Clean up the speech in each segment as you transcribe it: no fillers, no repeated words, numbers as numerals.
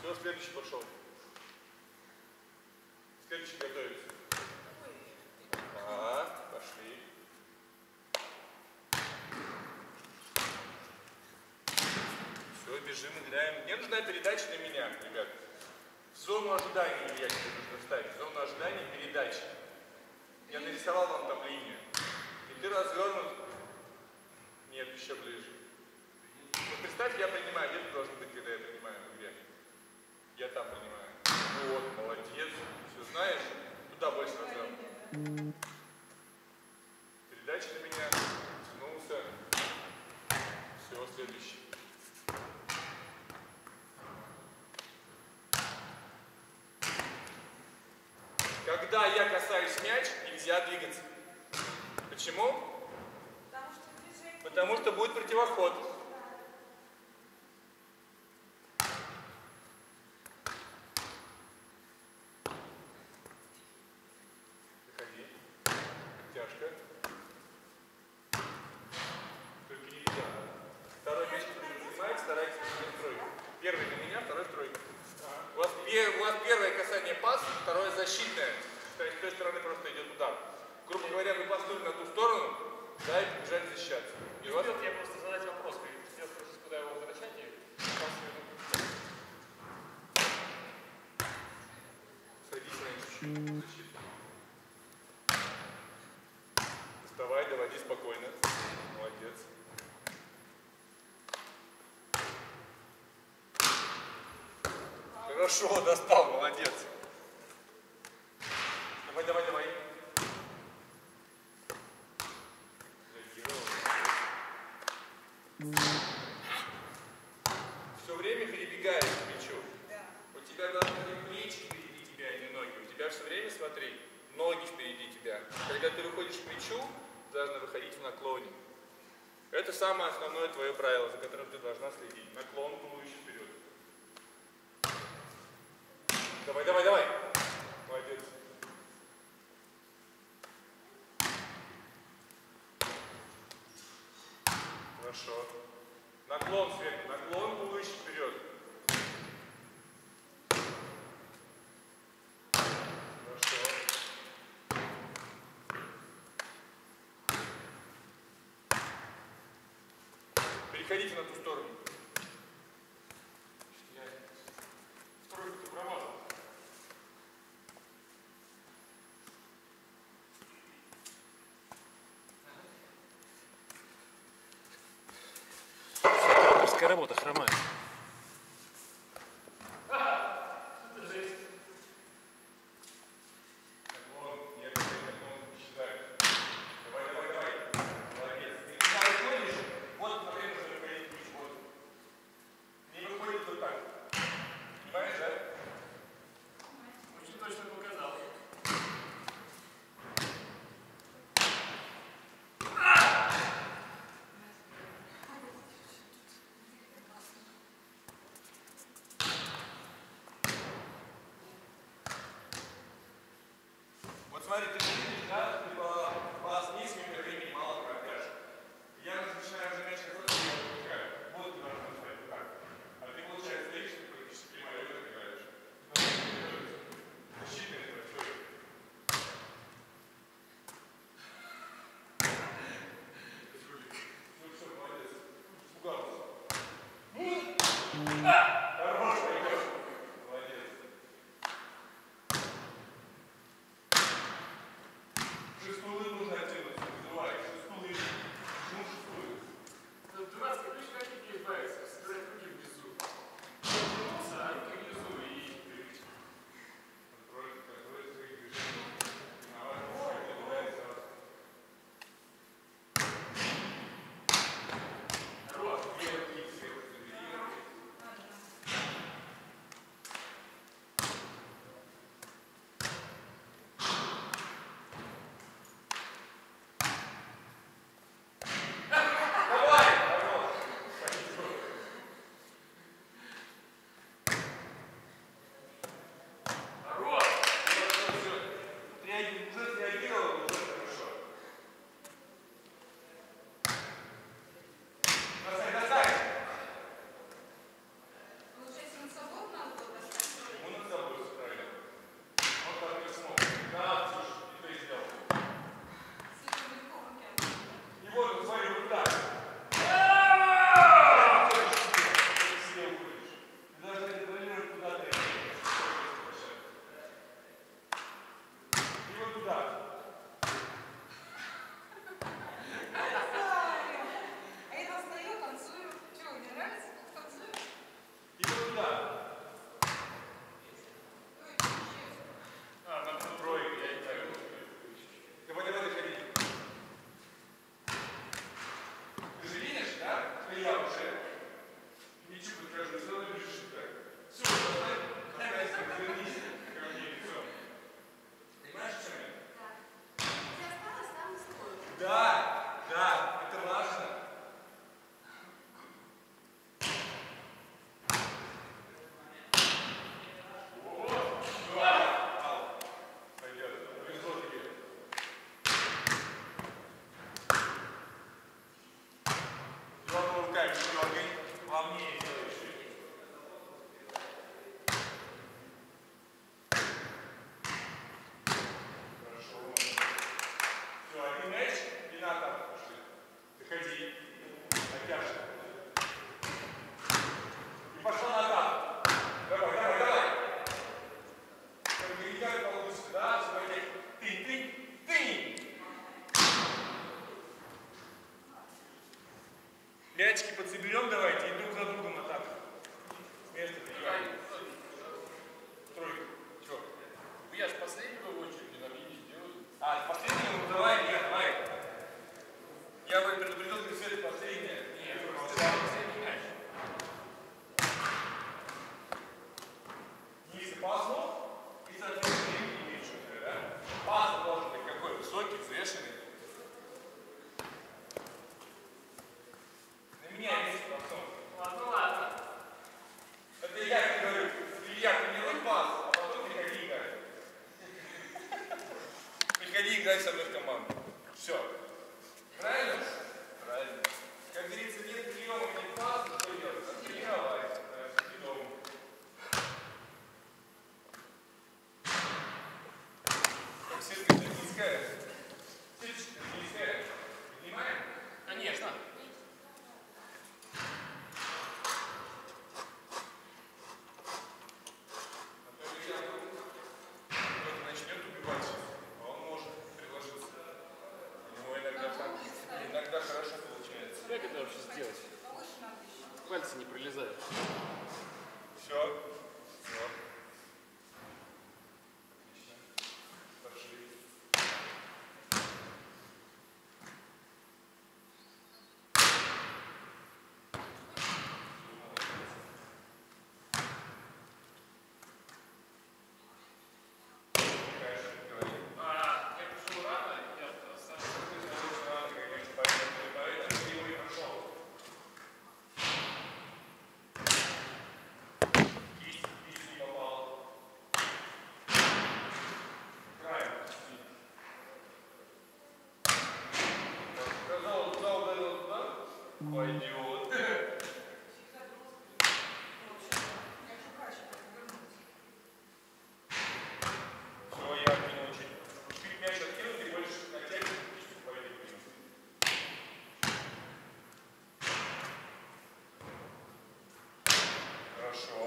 Все, следующий пошел. Следующий готовится. Ага, пошли. Все, бежим, играем. Мне нужна передача на меня, ребят. В зону ожидания я тебе нужно вставить. В зону ожидания передачи. Я нарисовал вам там линию. И ты развернут. Нет, еще ближе. Вот представь, я принимаю. Где ты должен быть, когда я принимаю в игре? Я там принимаю. Вот, молодец. Все знаешь? Туда больше развернут. Передача на меня. Тянулся. Все, следующий. Когда я касаюсь мяч, нельзя двигаться. Почему? Потому что будет противоход. Выходи. Тяжко. Только не беда. Второй мяч, который вы занимаете, старайтесь в тройку. Первый на меня, второй в тройку. У вас первое касание пас, второе защитное. То есть с той стороны просто идет удар. Грубо говоря, вы пасуете на ту сторону, да, и побежали защищаться. И вот я просто задать вопрос, я спросить, куда его возвращать, и садись раньше. Защита. Вставай, доводи спокойно. Молодец. Хорошо, достал, молодец. Давай, давай, давай. Все время перебегаешь к мячу. У тебя должны быть плечи впереди тебя, а не ноги. У тебя все время, смотри, ноги впереди тебя. Когда ты выходишь к мячу, должна выходить в наклоне. Это самое основное твое правило, за которым ты должна следить. Наклон туловища вперед. Давай, давай, давай. Молодец. Хорошо. Наклон сверху, наклон туловища вперед. Хорошо. Переходите на ту сторону. Тройку-то промазал. авторская работа хромает. Играй, дергай. Плавнее делай чуть. Хорошо. Все, один мяч и на атаку пошли. Выходи. Натяжка. И пошла на атаку. Давай, давай, давай. Только как получится, да? Смотри. Ты. Мячики подсоберем давайте и друг за другом атаку. С места принимаем. Тройка. Чего? Я же последнего в очереди, нам не сделали. А, последнего? Ну давай, нет, давай. Я бы предупредил, что Света последняя. Нет, последний мяч. Низ и пасну. И, соответственно, не меньше, да? Пас должен быть какой? Высокий, взвешенный. На меня есть пасом. Ладно. Это я тебе говорю. Илья, тренируй пас, а потом приходи играть. Приходи играть со мной в команду. Все. Правильно? Правильно. Как говорится, нет приема, нет паса, что делать? Тренировать. Дома. Сетка низкая. Сеточка низкая. Понимаем? Конечно. Кто-то начнет убивать, а он может приложиться. У него иногда хорошо получается. Как это вообще сделать? Пальцы не пролезают. Все. Все. Отлично. Пошли. Я пришел рано, я оставил. Пойдет. Все, я понял. Чуть мяч откинул, ты больше натягиваешь, пойдет. Хорошо.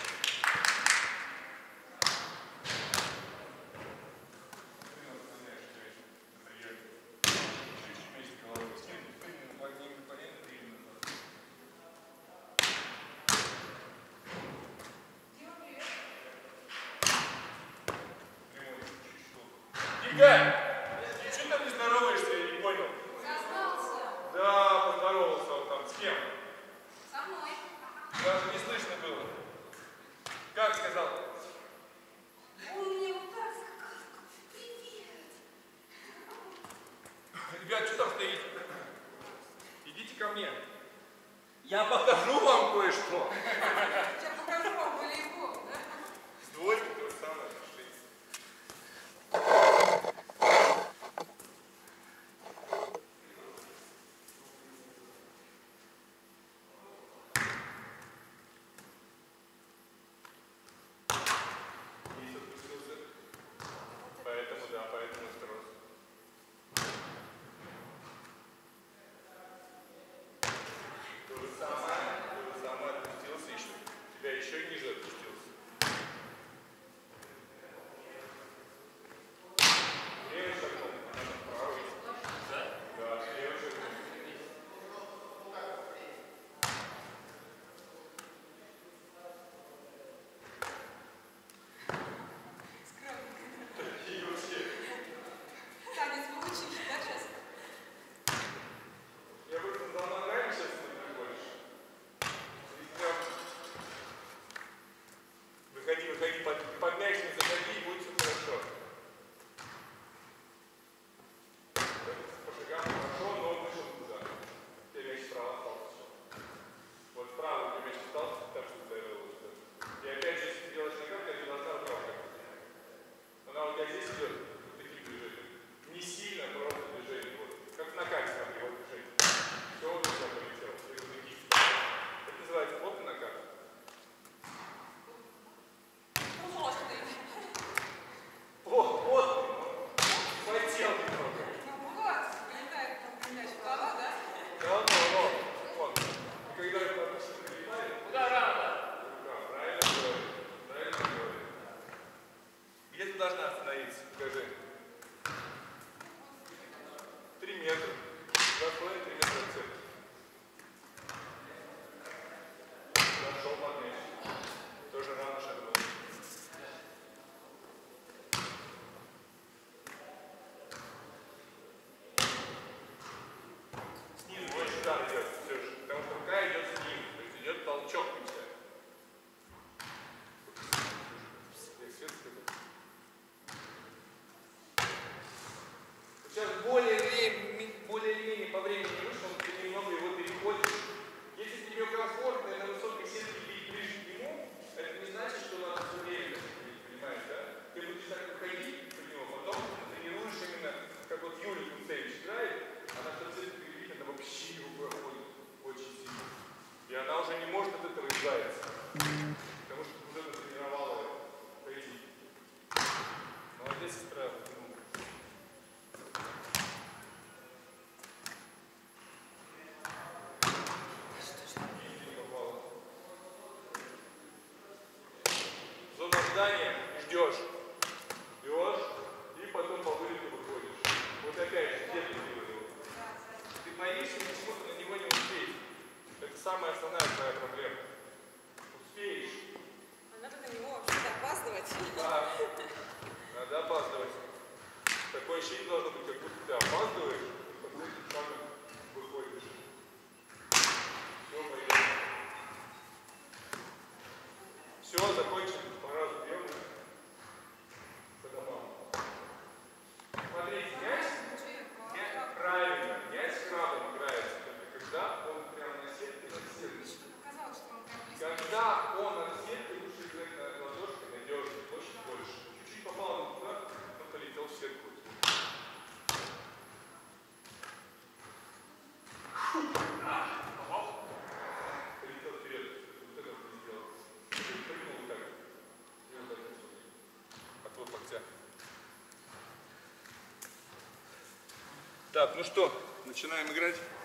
Игорь, ты что там не здороваешься, я не понял. Сознался. Да, поздоровался он там. С кем? Со мной. Даже не слышно было. Как сказал? Он мне вот так сказал. Привет. Ребят, что там стоите? Идите ко мне. Я покажу вам кое-что. Сейчас покажу вам волейбол, да? С двойки то же самое. Пошли. Низ отпустился. Поэтому, да, поэтому осторожно. То же самое отпустился еще. Тебя еще ниже отпустился. Левый шагнул, правый. Да, левый шагнул. И вообще. Танец получишь, да, сейчас? Я в этом давно нравится, сейчас смотрю больше. И прям называется. Потому что уже натренировала пойти. Молодец, сестра. Зону ожидания ждешь. Ждешь. И потом по вылету выходишь. Вот опять же, где ты вылетел? Ты боишься почему-то на него не успеть. Это самая основная твоя проблема. Успеешь. А надо на него вообще опаздывать. Да. Надо опаздывать. Такое ощущение должно быть, как будто ты опаздываешь, и потом ты шагом выходишь. Все, поехали. Все, закончили. Пора забьем. По домам. Смотрите, мяч правильно. Мяч с крабом играется только когда он прямо на сетке, на сетке. Показалось, что он прям близко. Когда он на сетке, лучше играть на ладошке, надежнее, площадь больше. Чуть-чуть попал туда, он полетел в сетку. Попал? Полетел вперед. Вот это вот не сделал. Прыгнул вот так. И вот так вот. Отвод локтя. Так, ну что, начинаем играть.